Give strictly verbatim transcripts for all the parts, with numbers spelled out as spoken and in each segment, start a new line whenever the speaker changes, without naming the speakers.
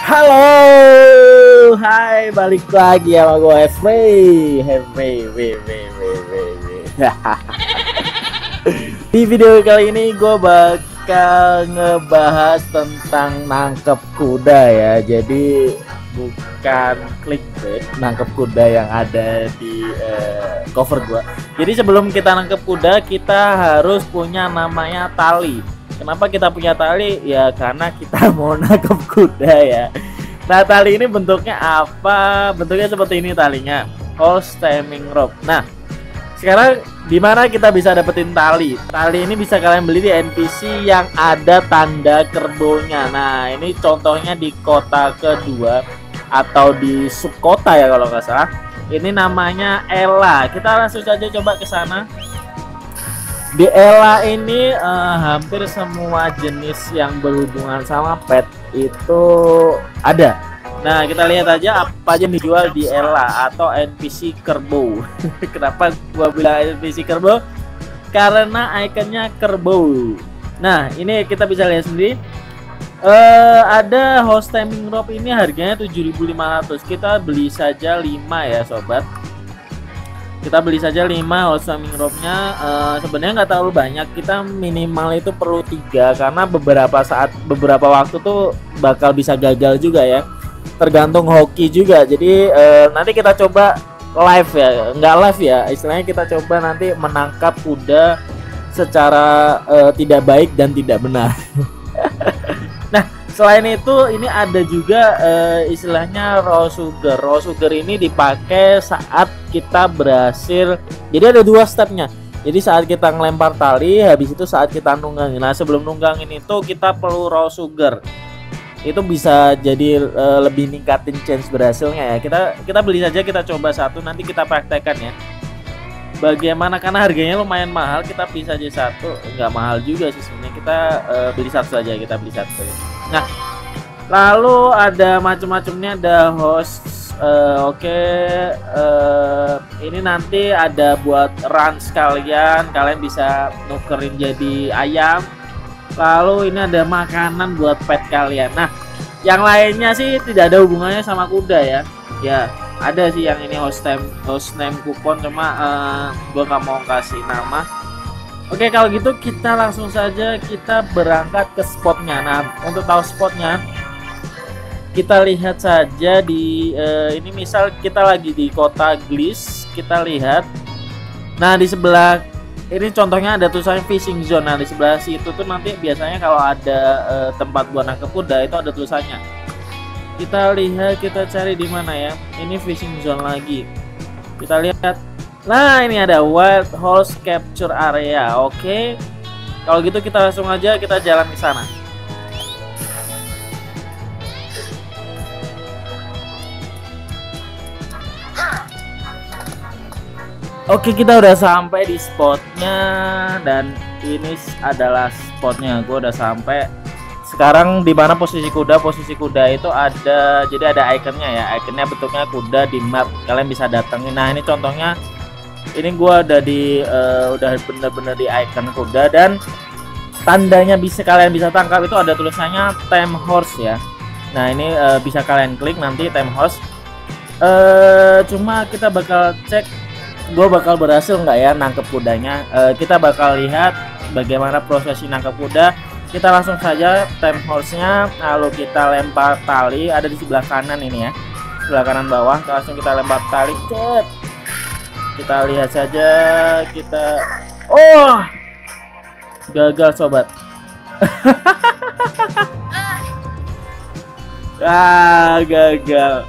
Halo, hai, balik lagi sama gue Heavy, Heavy, Heavy, Heavy. Di video kali ini gue bakal ngebahas tentang nangkep kuda ya. Jadi bukan clickbait, nangkep kuda yang ada di uh, cover gue. Jadi sebelum kita nangkep kuda, kita harus punya namanya tali. Kenapa kita punya tali? Ya karena kita mau nangkep kuda ya. Nah, tali ini bentuknya apa? Bentuknya seperti ini talinya, horse taming rope. Nah, sekarang di mana kita bisa dapetin tali? Tali ini bisa kalian beli di N P C yang ada tanda kerbaunya. Nah, ini contohnya di kota kedua atau di subkota ya kalau nggak salah. Ini namanya Ela. Kita langsung saja coba ke sana. Di Ela ini uh, hampir semua jenis yang berhubungan sama pet itu ada. Nah, kita lihat aja apa aja yang dijual di Ela atau N P C kerbau. Kenapa gua bilang N P C kerbau? Karena ikonnya kerbau. Nah, ini kita bisa lihat sendiri. Uh, ada host timing rope ini harganya tujuh ribu lima ratus. Kita beli saja lima ya, sobat. Kita beli saja lima host timing rope-nya. Uh, sebenarnya nggak terlalu banyak, kita minimal itu perlu tiga karena beberapa saat beberapa waktu tuh bakal bisa gagal juga ya, tergantung hoki juga. Jadi uh, nanti kita coba live ya, nggak live ya, istilahnya kita coba nanti menangkap kuda secara uh, tidak baik dan tidak benar. Nah, selain itu ini ada juga uh, istilahnya raw sugar. Raw sugar ini dipakai saat kita berhasil. Jadi ada dua stepnya. Jadi saat kita ngelempar tali, habis itu saat kita nunggangin. Nah, sebelum nunggangin itu kita perlu raw sugar. Itu bisa jadi uh, lebih ningkatin chance berhasilnya ya. Kita kita beli saja, kita coba satu, nanti kita praktekkan ya. Bagaimana, karena harganya lumayan mahal, kita beli saja satu. Nggak mahal juga sih sebenarnya, kita uh, beli satu saja, kita beli satu. Nah, lalu ada macam-macamnya, ada host. Uh, Oke, okay. uh, ini nanti ada buat run sekalian, kalian bisa nukerin jadi ayam. Lalu ini ada makanan buat pet kalian. Nah, yang lainnya sih tidak ada hubungannya sama kuda ya. Ya, ada sih yang ini host name, host name kupon, cuma uh, gue nggak mau kasih nama. Oke, kalau gitu kita langsung saja kita berangkat ke spotnya. Nah, untuk tahu spotnya, kita lihat saja di uh, ini misal kita lagi di kota Gliss, kita lihat. Nah, di sebelah ini contohnya ada tulisannya fishing zone. Nah, di sebelah situ tuh nanti biasanya kalau ada uh, tempat buat nangkep kuda itu ada tulisannya. Kita lihat, kita cari di mana ya. Ini fishing zone lagi. Kita lihat. Nah, ini ada wild horse capture area. Oke. Kalau gitu kita langsung aja kita jalan ke sana. Oke, kita udah sampai di spotnya dan ini adalah spotnya. Gue udah sampai. Sekarang di mana posisi kuda? Posisi kuda itu ada, jadi ada ikonnya ya. Ikonnya bentuknya kuda di map. Kalian bisa datengin. Nah, ini contohnya. Ini gua udah di uh, udah bener-bener di icon kuda dan tandanya bisa kalian bisa tangkap itu ada tulisannya tame horse ya. Nah, ini uh, bisa kalian klik nanti tame horse. Uh, cuma kita bakal cek gua bakal berhasil nggak ya nangkep kudanya. Uh, kita bakal lihat bagaimana prosesi nangkep kuda. Kita langsung saja tame horse-nya, lalu kita lempar tali, ada di sebelah kanan ini ya, sebelah kanan bawah. Langsung kita lempar tali, cet. Kita lihat saja, kita, oh, gagal sobat. Ah, gagal.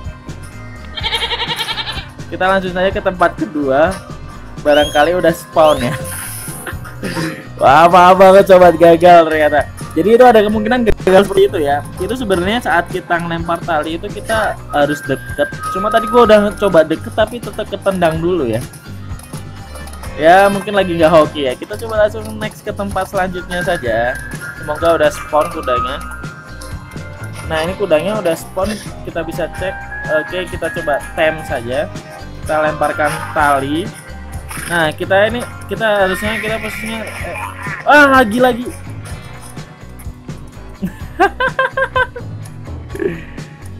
Kita langsung saja ke tempat kedua, barangkali udah spawn ya. Wah, apa banget sobat, gagal ternyata. Jadi itu ada kemungkinan gagal seperti itu ya. Itu sebenarnya saat kita ngelempar tali itu kita harus deket. Cuma tadi gua udah coba deket tapi tetap ketendang dulu ya. Ya mungkin lagi nggak hoki ya. Kita coba langsung next ke tempat selanjutnya saja. Semoga udah spawn kudanya. Nah, ini kudanya udah spawn, kita bisa cek. Oke, kita coba tem saja. Kita lemparkan tali. Nah, kita ini kita harusnya kita posisinya eh, ah lagi lagi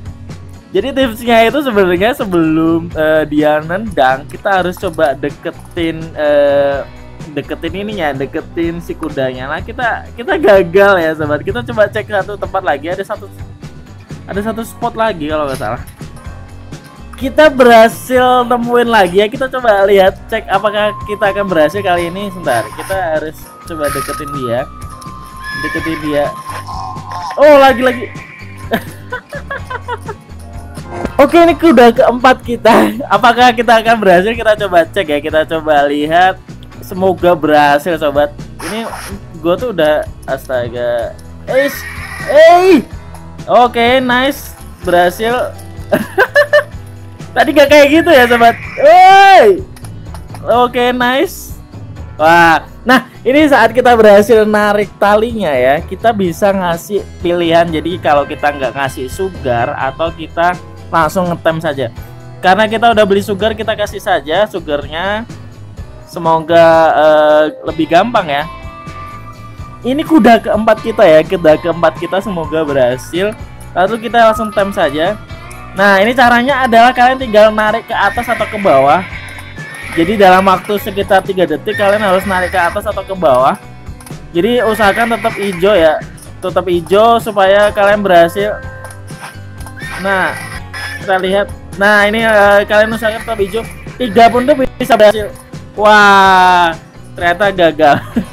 Jadi tipsnya itu sebenarnya sebelum uh, dia nendang, kita harus coba deketin uh, deketin ininya, deketin si kudanya. Nah, kita kita gagal ya, sobat. Kita coba cek satu tempat lagi, ada satu ada satu spot lagi kalau nggak salah. Kita berhasil nemuin lagi ya. Kita coba lihat, cek apakah kita akan berhasil kali ini. Sebentar, kita harus coba deketin dia. Deketin dia. Oh, lagi-lagi. Oke, ini kuda keempat kita. Apakah kita akan berhasil? Kita coba cek ya. Kita coba lihat. Semoga berhasil, sobat. Ini gue tuh udah astaga. Eh, hey. Oke, nice. Berhasil. Tadi gak kayak gitu ya, sobat. Woi. Oke, nice. Wah, nah ini saat kita berhasil narik talinya ya, kita bisa ngasih pilihan. Jadi kalau kita nggak ngasih sugar atau kita langsung ngetem saja. Karena kita udah beli sugar, kita kasih saja sugarnya. Semoga uh, lebih gampang ya. Ini kuda keempat kita ya, kuda keempat kita semoga berhasil. Lalu kita langsung tem saja. Nah, ini caranya adalah kalian tinggal narik ke atas atau ke bawah. Jadi dalam waktu sekitar tiga detik kalian harus narik ke atas atau ke bawah. Jadi usahakan tetap hijau ya. Tetap hijau supaya kalian berhasil. Nah, kita lihat. Nah, ini uh, kalian usahakan tetap hijau. Tiga pun tuh bisa berhasil. Wah, ternyata gagal.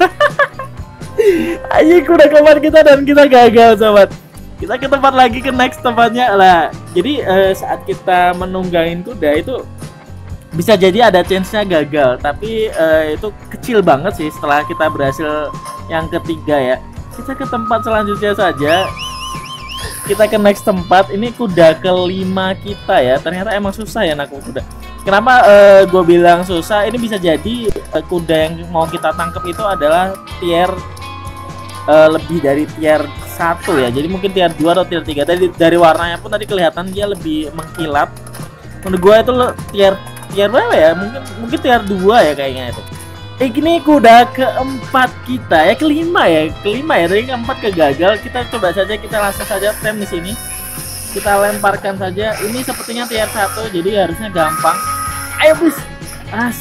Ayo kuda keempat kita dan kita gagal, sobat. Kita ke tempat lagi, ke next tempatnya lah. Jadi uh, saat kita menunggangin kuda itu bisa jadi ada chance-nya gagal, tapi uh, itu kecil banget sih setelah kita berhasil yang ketiga ya. Kita ke tempat selanjutnya saja. Kita ke next tempat. Ini kuda kelima kita ya. Ternyata emang susah ya nangkep kuda. Kenapa uh, gue bilang susah? Ini bisa jadi uh, kuda yang mau kita tangkap itu adalah tier uh, lebih dari tier satu ya. Jadi mungkin tier dua atau tier tiga. Dari dari warnanya pun tadi kelihatan dia lebih mengkilap. Menurut gue itu tier tier berapa ya? Mungkin mungkin tier dua ya kayaknya itu. Eh, ini kuda keempat kita ya, kelima ya, kelima ya. Tadi keempat kegagal. Kita coba saja, kita langsung saja tem di sini. Kita lemparkan saja. Ini sepertinya tier satu, jadi harusnya gampang. Ayo please. As.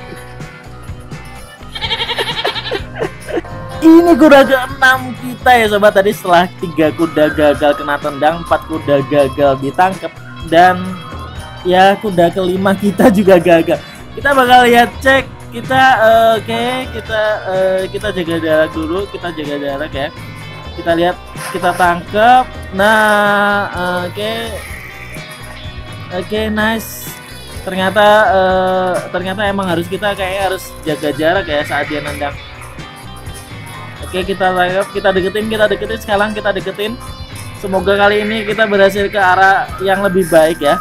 Ini kuda keenam kita ya, sobat. Tadi setelah tiga kuda gagal kena tendang, empat kuda gagal ditangkap, dan ya kuda kelima kita juga gagal. Kita bakal lihat, cek kita uh, oke okay, kita uh, kita jaga jarak dulu, kita jaga jarak ya. Kita lihat, kita tangkap. Nah, uh, oke okay. oke okay, nice. Ternyata uh, ternyata emang harus kita kayak harus jaga jarak ya saat dia nendang. Oke, kita tangkap, kita deketin, kita deketin sekarang, kita deketin. Semoga kali ini kita berhasil ke arah yang lebih baik ya.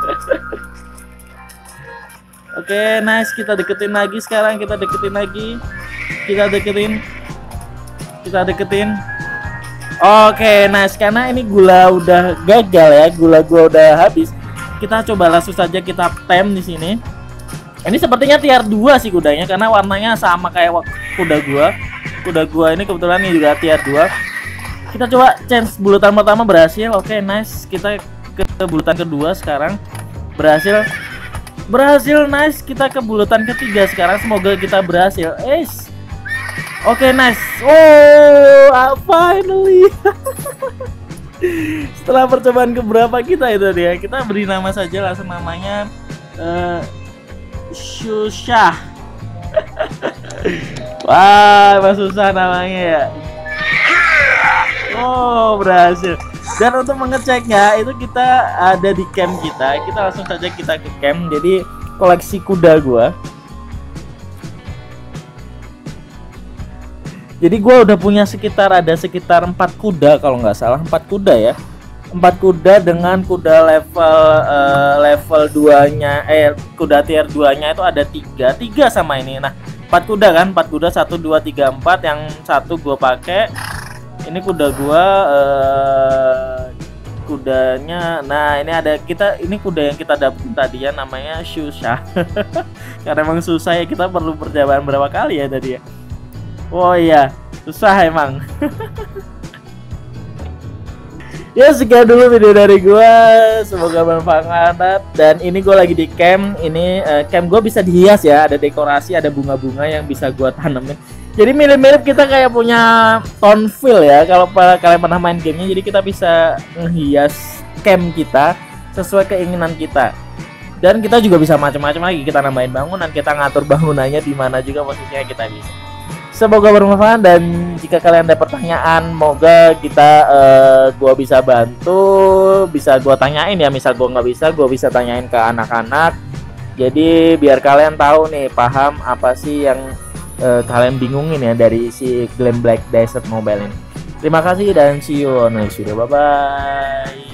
Oke, nice, kita deketin lagi sekarang, kita deketin lagi. Kita deketin. Kita deketin. Oke, nice, karena ini gula udah gagal ya, gula gua udah habis. Kita coba langsung saja kita tem di sini. Ini sepertinya tier dua sih kudanya karena warnanya sama kayak kuda gua. Kuda gua ini kebetulan ini juga tier dua. Kita coba chance bulutan pertama berhasil. Oke, nice. Kita ke bulutan kedua sekarang. Berhasil. Berhasil, nice. Kita ke bulutan ketiga sekarang. Semoga kita berhasil. Eish. Oke, nice. Oh, finally. Setelah percobaan keberapa kita itu dia, kita beri nama saja langsung namanya uh, Shusha. Wah, emang susah namanya ya. Oh, berhasil. Dan untuk mengeceknya itu kita ada di camp kita. Kita langsung saja kita ke camp. Jadi koleksi kuda gua. Jadi gue udah punya sekitar ada sekitar empat kuda kalau nggak salah, empat kuda ya, empat kuda dengan kuda level uh, level dua nya eh kuda tier dua nya itu ada tiga tiga sama ini. Nah, empat kuda kan, empat kuda, satu dua tiga empat, yang satu gue pakai. Ini kuda gue uh, kudanya. Nah, ini ada kita ini kuda yang kita dapet tadi ya, namanya Shusha. Karena emang susah ya, kita perlu percobaan berapa kali ya tadi ya. Oh iya, susah emang. Ya sekian dulu video dari gua, semoga bermanfaat. Dan ini gua lagi di camp. Ini uh, camp gua bisa dihias ya, ada dekorasi, ada bunga-bunga yang bisa gua tanemin. Jadi mirip-mirip kita kayak punya Townville ya, kalau kalian pernah main gamenya. Jadi kita bisa menghias camp kita sesuai keinginan kita. Dan kita juga bisa macam-macam lagi, kita nambahin bangunan, kita ngatur bangunannya di mana juga posisinya kita bisa. Semoga bermanfaat, dan jika kalian ada pertanyaan, moga kita uh, gua bisa bantu, bisa gua tanyain ya. Misal gua nggak bisa, gua bisa tanyain ke anak-anak. Jadi biar kalian tahu nih, paham apa sih yang uh, kalian bingungin ya dari si Glen Black Desert Mobile ini. Terima kasih dan see you on next video. Bye bye.